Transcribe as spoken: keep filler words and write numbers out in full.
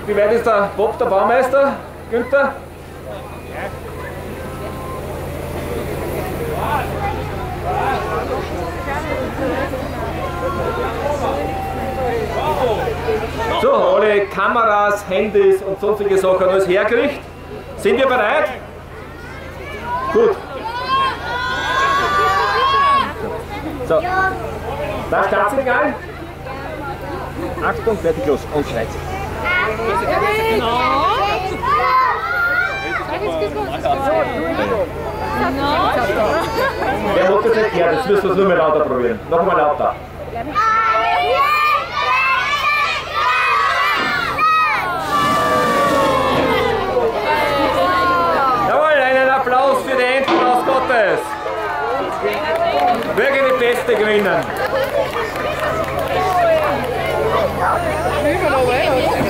Wie weit ist der Bob, der Baumeister? Günther? So, alle Kameras, Handys und sonstige Sachen alles hergerichtet. Sind wir bereit? Gut. So. Da starten wir gleich. Achtung, fertig, los. Und Kreuz. Der hat das nicht gehört, jetzt müssen wir es nur mal lauter probieren. Nochmal lauter. Jawohl, einen Applaus für die Enten aus Gottes. Möge die Beste gewinnen.